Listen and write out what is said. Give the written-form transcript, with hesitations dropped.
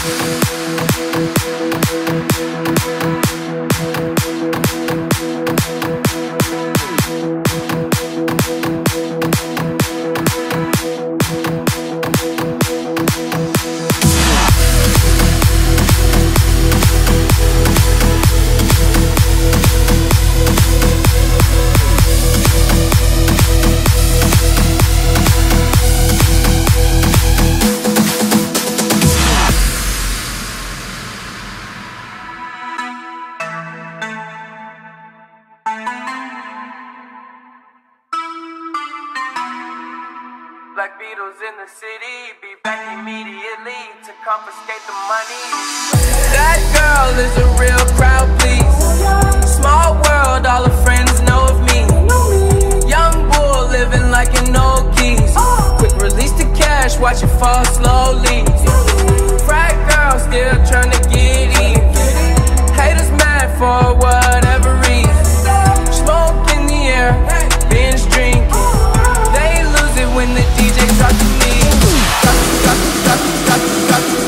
Black Beatles in the city, be back immediately to confiscate the money. That girl is a real crowd, please. Small world, all her friends know of me. Young bull living like an old geese. Quick release the cash, watch it fall slowly. Frat girl still trying to get in. Haters mad for whatever reason. Smoke in the air, binge drinking. They lose it when the DJ drops the lead. Drop, drop, drop, drop, drop.